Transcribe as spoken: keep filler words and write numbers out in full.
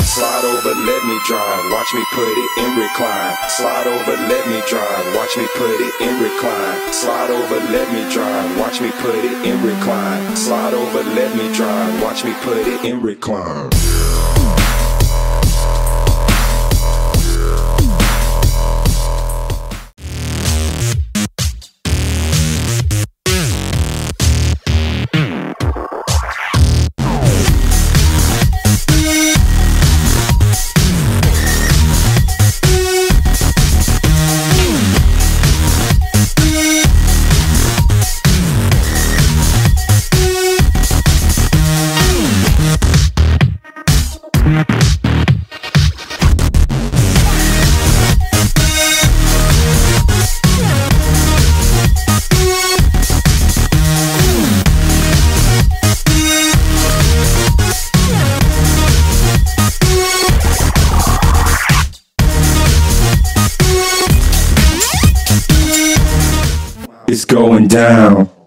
Slide over, let me drive, watch me put it in recline. Slide over, let me drive, watch me put it in recline. Slide over, let me drive, watch me put it in recline. Slide over, let me drive, watch me put it in recline. It's going down.